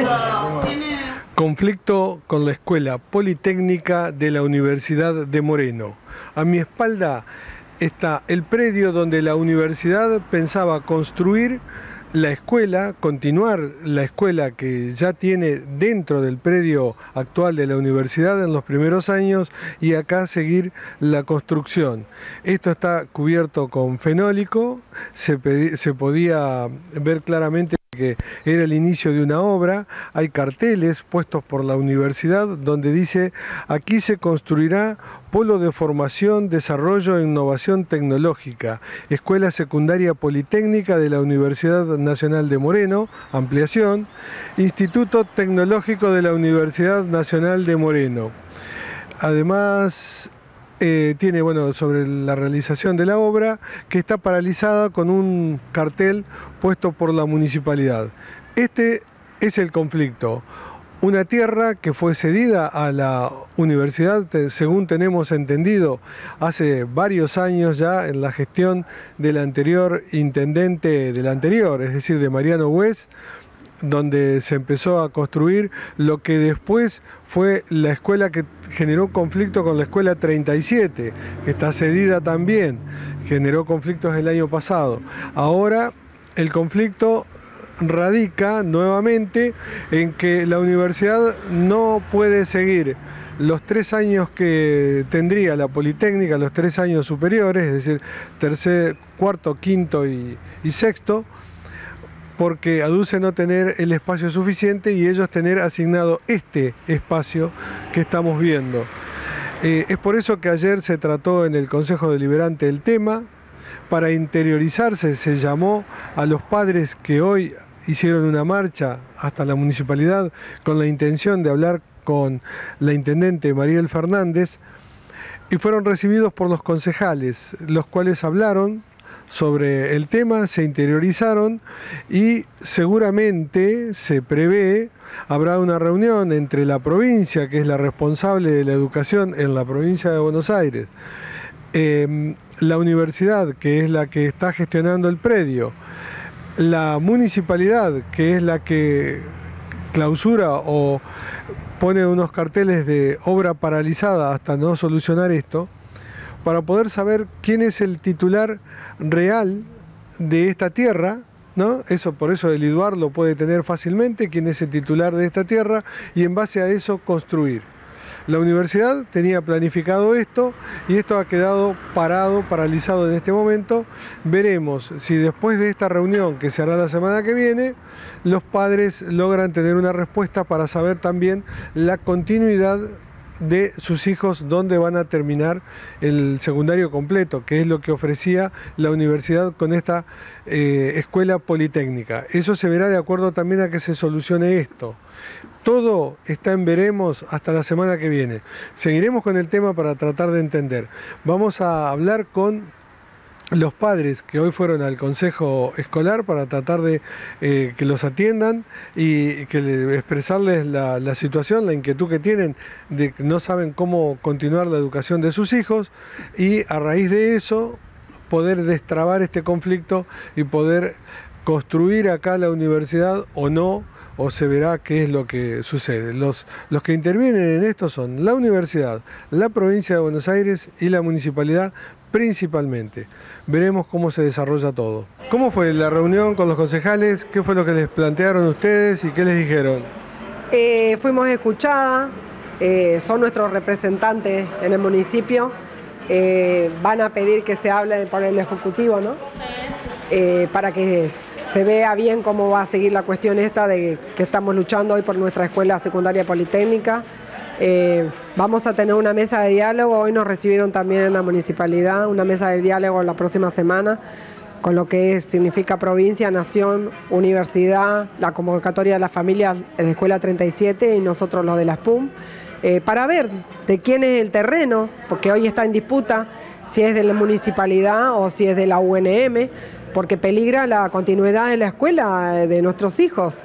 Conflicto con la Escuela Politécnica de la Universidad de Moreno. A mi espalda está el predio donde la universidad pensaba construir la escuela, continuar la escuela que ya tiene dentro del predio actual de la universidad en los primeros años y acá seguir la construcción. Esto está cubierto con fenólico, se podía ver claramente que era el inicio de una obra. Hay carteles puestos por la universidad donde dice: aquí se construirá Polo de Formación, Desarrollo e Innovación Tecnológica, Escuela Secundaria Politécnica de la Universidad Nacional de Moreno, ampliación, Instituto Tecnológico de la Universidad Nacional de Moreno. Además, tiene, bueno, sobre la realización de la obra, que está paralizada con un cartel puesto por la municipalidad. Este es el conflicto. Una tierra que fue cedida a la universidad, según tenemos entendido, hace varios años ya en la gestión del anterior intendente del anterior, es decir, de Mariano Güez, donde se empezó a construir lo que después fue la escuela que generó conflicto con la escuela 37, que está cedida también, generó conflictos el año pasado. Ahora el conflicto radica nuevamente en que la universidad no puede seguir los 3 años que tendría la Politécnica, los 3 años superiores, es decir, tercer, cuarto, quinto y sexto, porque aduce no tener el espacio suficiente y ellos tener asignado este espacio que estamos viendo. Es por eso que ayer se trató en el Consejo Deliberante el tema. Para interiorizarse se llamó a los padres que hoy hicieron una marcha hasta la municipalidad con la intención de hablar con la intendente Mariel Fernández, y fueron recibidos por los concejales, los cuales hablaron sobre el tema, se interiorizaron y seguramente se prevé habrá una reunión entre la provincia, que es la responsable de la educación en la provincia de Buenos Aires, la universidad, que es la que está gestionando el predio, la municipalidad, que es la que clausura o pone unos carteles de obra paralizada hasta no solucionar esto, para poder saber quién es el titular real de esta tierra, ¿no? Por eso el IDUAR lo puede tener fácilmente, quién es el titular de esta tierra, y en base a eso construir. La universidad tenía planificado esto y esto ha quedado paralizado en este momento. Veremos si después de esta reunión que se hará la semana que viene, los padres logran tener una respuesta para saber también la continuidad de sus hijos, dónde van a terminar el secundario completo, que es lo que ofrecía la universidad con esta escuela politécnica. Eso se verá de acuerdo también a que se solucione esto. Todo está en veremos hasta la semana que viene. Seguiremos con el tema para tratar de entender. Vamos a hablar con los padres que hoy fueron al consejo escolar para tratar de que los atiendan y que expresarles la situación, la inquietud que tienen de que no saben cómo continuar la educación de sus hijos, y a raíz de eso poder destrabar este conflicto y poder construir acá la universidad o no, o se verá qué es lo que sucede. Los que intervienen en esto son la universidad, la provincia de Buenos Aires y la municipalidad principalmente. Veremos cómo se desarrolla todo. ¿Cómo fue la reunión con los concejales? ¿Qué fue lo que les plantearon ustedes y qué les dijeron? Fuimos escuchadas, son nuestros representantes en el municipio. Van a pedir que se hable por el Ejecutivo, ¿no? Para que se vea bien cómo va a seguir la cuestión esta de que estamos luchando hoy por nuestra escuela secundaria politécnica. Vamos a tener una mesa de diálogo. Hoy nos recibieron también en la municipalidad una mesa de diálogo la próxima semana con lo que significa provincia, nación, universidad, la convocatoria de la familia en la escuela 37 y nosotros los de la SPUM, para ver de quién es el terreno, porque hoy está en disputa si es de la municipalidad o si es de la UNM, porque peligra la continuidad de la escuela de nuestros hijos.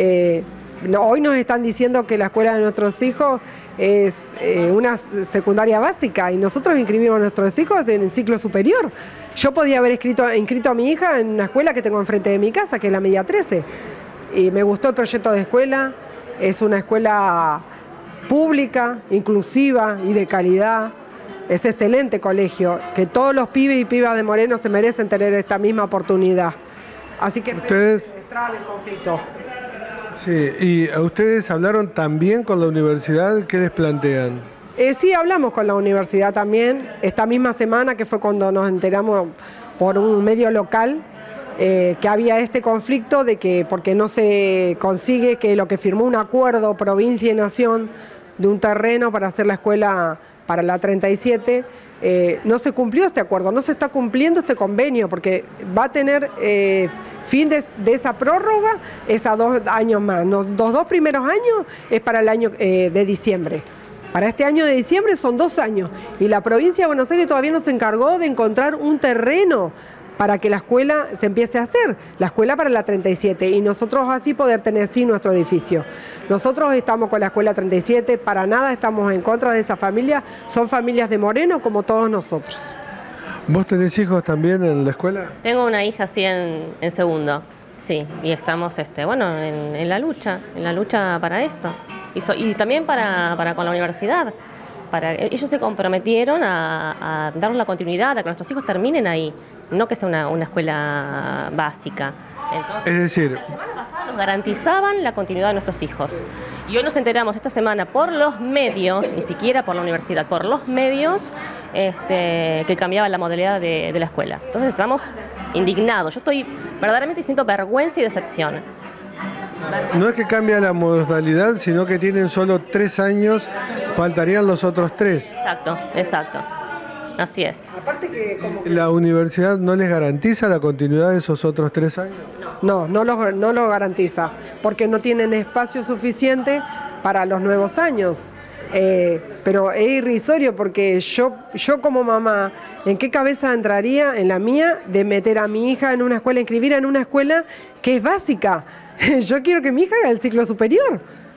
Hoy nos están diciendo que la escuela de nuestros hijos es una secundaria básica y nosotros inscribimos a nuestros hijos en el ciclo superior. Yo podía haber inscrito a mi hija en una escuela que tengo enfrente de mi casa, que es la Media 13. Y me gustó el proyecto de escuela, Es una escuela pública, inclusiva y de calidad. Es excelente colegio, que todos los pibes y pibas de Moreno se merecen tener esta misma oportunidad. Así que ustedes extraen el conflicto. Sí, y a ustedes hablaron también con la universidad, ¿qué les plantean? Sí, hablamos con la universidad también, esta misma semana, que fue cuando nos enteramos por un medio local, que había este conflicto de que porque no se consigue que lo que firmó un acuerdo provincia y nación de un terreno para hacer la escuela para la 37, no se cumplió este acuerdo, no se está cumpliendo este convenio, porque va a tener fin de esa prórroga es a 2 años más. Los dos primeros años es para el año de diciembre. Para este año de diciembre son 2 años y la provincia de Buenos Aires todavía no se encargó de encontrar un terreno para que la escuela se empiece a hacer, la escuela para la 37, y nosotros así poder tener sí nuestro edificio. Nosotros estamos con la escuela 37, para nada estamos en contra de esa familia, son familias de Moreno como todos nosotros. ¿Vos tenés hijos también en la escuela? Tengo una hija así en segundo, sí, y estamos bueno, en la lucha para esto. Y también para con la universidad. Ellos se comprometieron a dar la continuidad, a que nuestros hijos terminen ahí, no que sea una escuela básica. Entonces, es decir, la semana pasada nos garantizaban la continuidad de nuestros hijos. Y hoy nos enteramos esta semana por los medios, ni siquiera por la universidad, por los medios, que cambiaba la modalidad de la escuela. Entonces estamos indignados. Yo estoy verdaderamente siento vergüenza y decepción. No es que cambia la modalidad, sino que tienen solo 3 años, faltarían los otros 3. Exacto. Así es. ¿La universidad no les garantiza la continuidad de esos otros 3 años? No lo garantiza, porque no tienen espacio suficiente para los nuevos años. Pero es irrisorio, porque yo como mamá, ¿en qué cabeza entraría, en la mía, de meter a mi hija en una escuela, inscribir en una escuela que es básica? Yo quiero que mi hija haga el ciclo superior.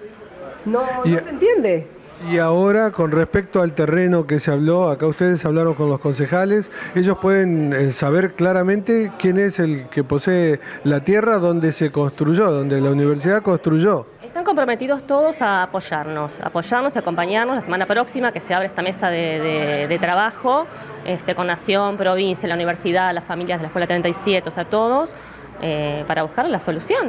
No se entiende. Y ahora, con respecto al terreno que se habló, acá ustedes hablaron con los concejales, ellos pueden saber claramente quién es el que posee la tierra donde se construyó, donde la universidad construyó. Están comprometidos todos a apoyarnos y acompañarnos la semana próxima, que se abre esta mesa de trabajo con Nación, provincia, la universidad, las familias de la Escuela 37, o sea, todos, para buscar la solución.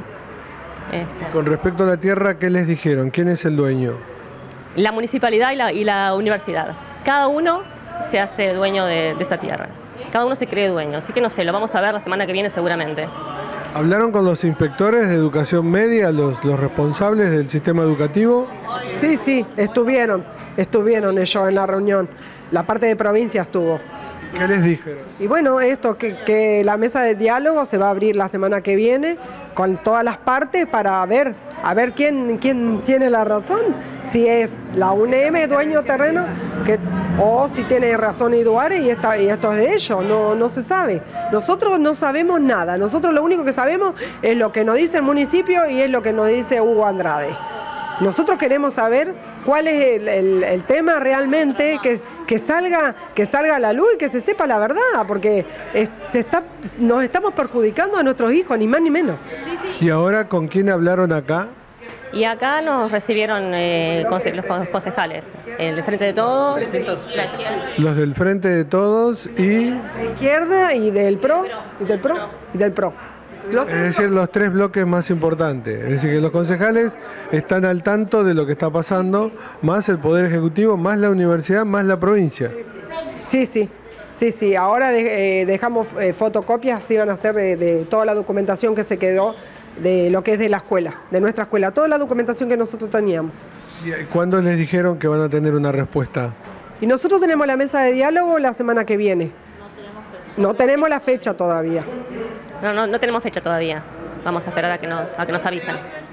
Con respecto a la tierra, ¿qué les dijeron? ¿Quién es el dueño? La municipalidad y la universidad. Cada uno se hace dueño de esa tierra. Cada uno se cree dueño. Así que no sé, lo vamos a ver la semana que viene seguramente. ¿Hablaron con los inspectores de educación media, los responsables del sistema educativo? Sí, estuvieron ellos en la reunión. La parte de provincia estuvo. ¿Qué les dijeron? Y bueno, que la mesa de diálogo se va a abrir la semana que viene con todas las partes para ver quién tiene la razón, si es la UNM dueño terreno o si tiene razón Iduare y esto es de ellos, no se sabe. Nosotros no sabemos nada, nosotros lo único que sabemos es lo que nos dice el municipio y es lo que nos dice Hugo Andrade. Nosotros queremos saber cuál es el tema realmente, que salga a la luz y que se sepa la verdad, porque nos estamos perjudicando a nuestros hijos, ni más ni menos. ¿Y ahora con quién hablaron acá? Y acá nos recibieron los concejales, el Frente de Todos, los del Frente de Todos y... La izquierda y del PRO. Es decir, los 3 bloques más importantes. Es decir, que los concejales están al tanto de lo que está pasando, más el Poder Ejecutivo, más la universidad, más la provincia. Sí. Ahora dejamos fotocopias, se iban a hacer de toda la documentación que se quedó de lo que es de la escuela, de nuestra escuela, toda la documentación que nosotros teníamos. ¿Y cuándo les dijeron que van a tener una respuesta? Y nosotros tenemos la mesa de diálogo la semana que viene. No tenemos la fecha todavía. No tenemos fecha todavía. Vamos a esperar a que nos avisen.